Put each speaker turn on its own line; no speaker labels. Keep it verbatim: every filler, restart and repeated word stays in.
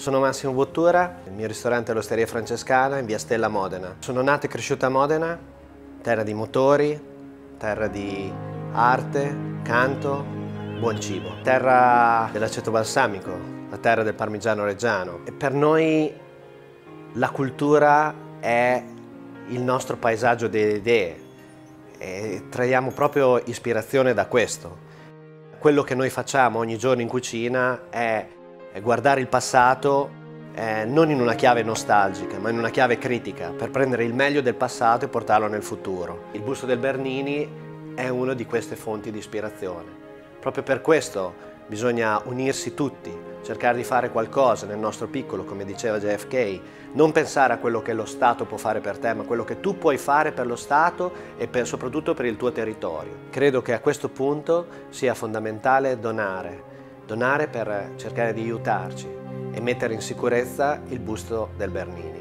Sono Massimo Bottura, il mio ristorante è l'Osteria Francescana in via Stella Modena. Sono nato e cresciuto a Modena, terra di motori, terra di arte, canto, buon cibo. Terra dell'aceto balsamico, la terra del parmigiano reggiano. E per noi la cultura è il nostro paesaggio delle idee e traiamo proprio ispirazione da questo. Quello che noi facciamo ogni giorno in cucina è guardare il passato eh, non in una chiave nostalgica, ma in una chiave critica, per prendere il meglio del passato e portarlo nel futuro. Il busto del Bernini è una di queste fonti di ispirazione. Proprio per questo bisogna unirsi tutti, cercare di fare qualcosa nel nostro piccolo, come diceva J F K, non pensare a quello che lo Stato può fare per te, ma quello che tu puoi fare per lo Stato e per, soprattutto per il tuo territorio. Credo che a questo punto sia fondamentale donare, donare per cercare di aiutarci e mettere in sicurezza il busto del Bernini.